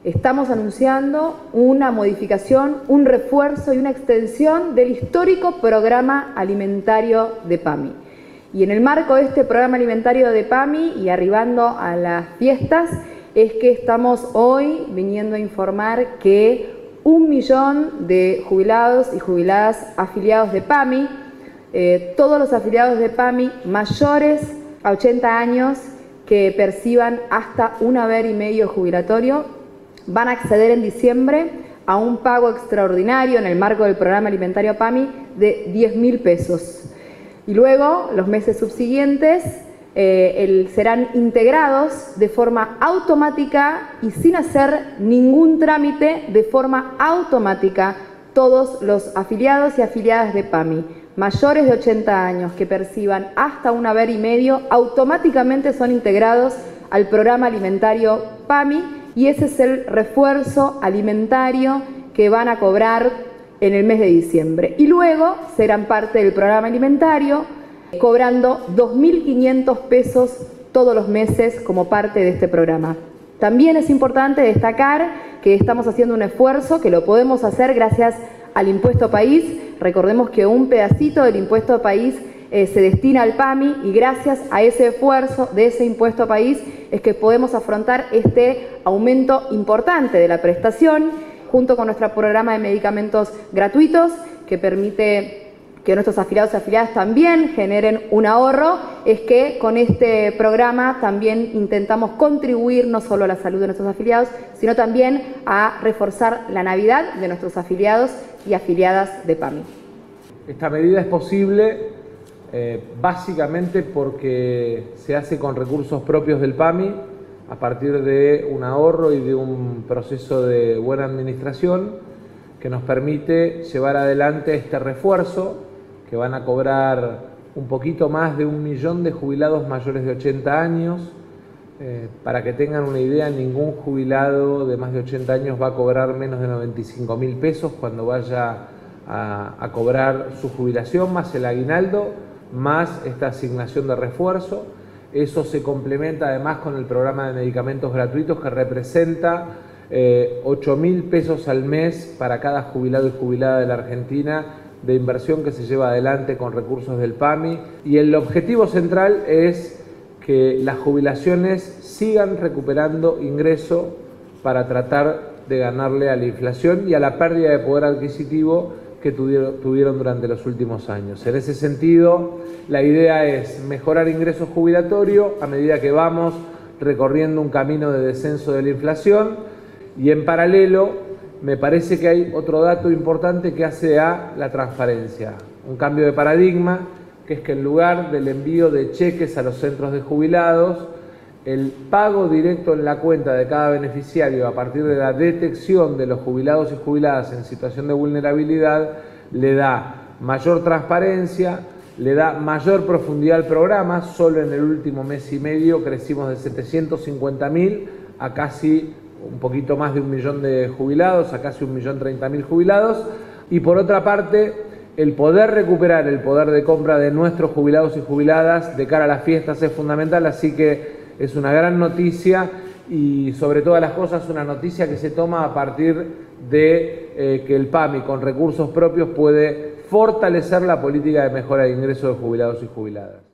estamos anunciando una modificación, un refuerzo y una extensión del histórico programa alimentario de PAMI. Y en el marco de este programa alimentario de PAMI y arribando a las fiestas, es que estamos hoy viniendo a informar que 1 millón de jubilados y jubiladas afiliados de PAMI, todos los afiliados de PAMI mayores a 80 años que perciban hasta un haber y medio jubilatorio, van a acceder en diciembre a un pago extraordinario en el marco del programa alimentario PAMI de 10.000 pesos. Y luego, los meses subsiguientes, serán integrados de forma automática y sin hacer ningún trámite, de forma automática, todos los afiliados y afiliadas de PAMI mayores de 80 años que perciban hasta un haber y medio, automáticamente son integrados al programa alimentario PAMI, y ese es el refuerzo alimentario que van a cobrar en el mes de diciembre. Y luego serán parte del programa alimentario, cobrando 2.500 pesos todos los meses como parte de este programa. También es importante destacar que estamos haciendo un esfuerzo, que lo podemos hacer gracias al impuesto país. Recordemos que un pedacito del impuesto país se destina al PAMI, y gracias a ese esfuerzo de ese impuesto país es que podemos afrontar este aumento importante de la prestación, junto con nuestro programa de medicamentos gratuitos, que permite que nuestros afiliados y afiliadas también generen un ahorro. Es que con este programa también intentamos contribuir no solo a la salud de nuestros afiliados, sino también a reforzar la Navidad de nuestros afiliados y afiliadas de PAMI. Esta medida es posible básicamente porque se hace con recursos propios del PAMI, a partir de un ahorro y de un proceso de buena administración que nos permite llevar adelante este refuerzo, que van a cobrar un poquito más de 1 millón de jubilados mayores de 80 años. Para que tengan una idea, ningún jubilado de más de 80 años va a cobrar menos de 95.000 pesos cuando vaya a cobrar su jubilación, más el aguinaldo, más esta asignación de refuerzo. Eso se complementa además con el programa de medicamentos gratuitos, que representa 8.000 pesos al mes para cada jubilado y jubilada de la Argentina, de inversión que se lleva adelante con recursos del PAMI. Y el objetivo central es que las jubilaciones sigan recuperando ingreso para tratar de ganarle a la inflación y a la pérdida de poder adquisitivo que tuvieron durante los últimos años. En ese sentido, la idea es mejorar ingresos jubilatorios a medida que vamos recorriendo un camino de descenso de la inflación, y en paralelo me parece que hay otro dato importante que hace a la transparencia, un cambio de paradigma, que es que en lugar del envío de cheques a los centros de jubilados, el pago directo en la cuenta de cada beneficiario a partir de la detección de los jubilados y jubiladas en situación de vulnerabilidad le da mayor transparencia, le da mayor profundidad al programa. Solo en el último mes y medio crecimos de 750.000 a casi un poquito más de 1 millón de jubilados, a casi 1.030.000 jubilados. Y por otra parte, el poder recuperar el poder de compra de nuestros jubilados y jubiladas de cara a las fiestas es fundamental, así que es una gran noticia, y sobre todas las cosas una noticia que se toma a partir de que el PAMI con recursos propios puede fortalecer la política de mejora de ingresos de jubilados y jubiladas.